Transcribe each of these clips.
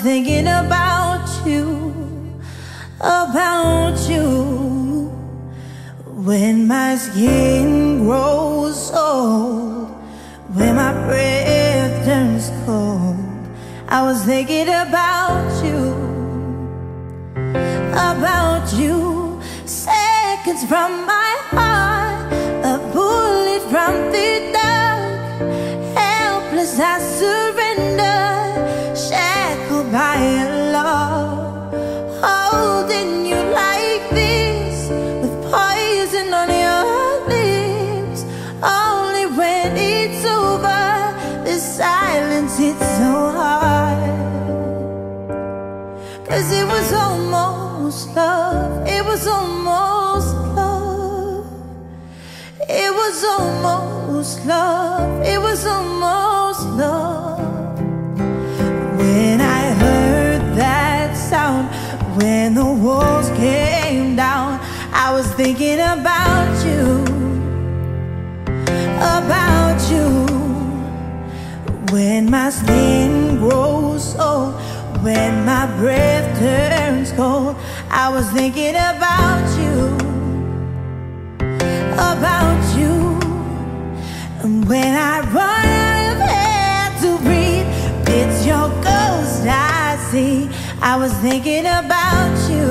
thinking about you. When my skin grows old, when my breath turns cold, I was thinking about you. Seconds from my heart, a bullet from the dark. Helpless I surrender, shackled by a law. Holding you like this, with poison on your lips. Only when it's over, the silence hits so hard. 'Cause it was almost love, it was almost love. It was almost love, it was almost love. When I heard that sound, when the walls came down, I was thinking about you. When my skin grows old, when my breath turns cold, I was thinking about you. And when I run out of air to breathe, it's your ghost I see. I was thinking about you.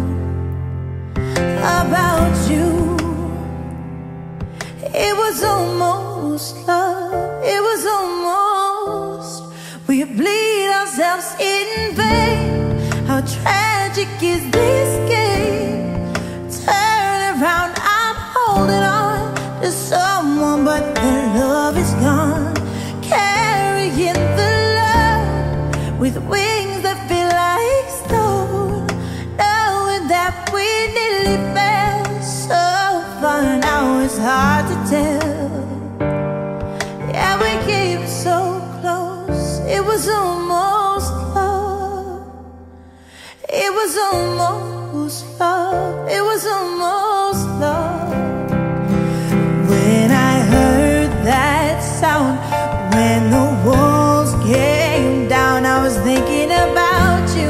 It was almost love, it was almost. We bleed ourselves in vain. How tragic is this game? Turn around, I'm holding on to someone, but the love is gone. Carrying the love with wings that feel like stone, knowing that we nearly fell so far. Now it's hard to tell. Yeah, we came so close. It was almost love. It was almost love. It was almost love. When I heard that sound, when the walls came down, I was thinking about you.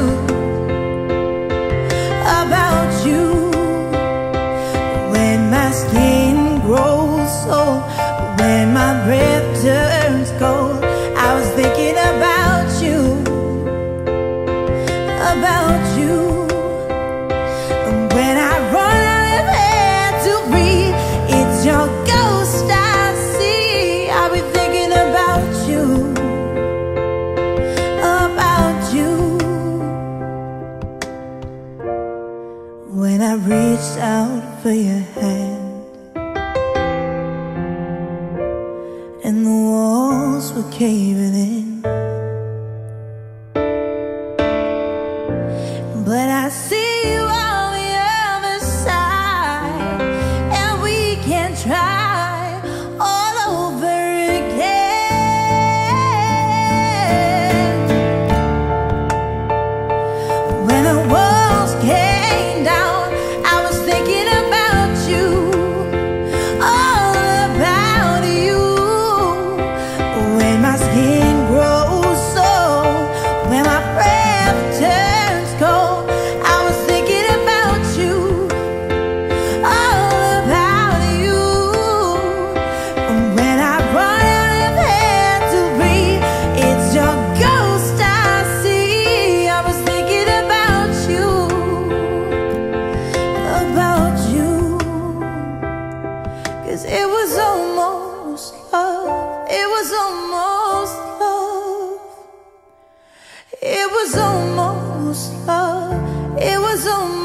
When my skin grows old, when my breath turns cold, I was thinking about you. And when I run out of air to breathe, it's your ghost I see. I'll be thinking about you. When I reached out for your hand, and the walls were caving in, but I see you on the other side, and we can try all over again. When the walls came down, I was thinking about you, all about you. When my skin grows old, when my breath turns cold, I was thinking about you, all about you. And when I run out of air to breathe, it's your ghost I see. I was thinking about you. 'Cause it was almost love, it was almost love. It was almost love, it was almost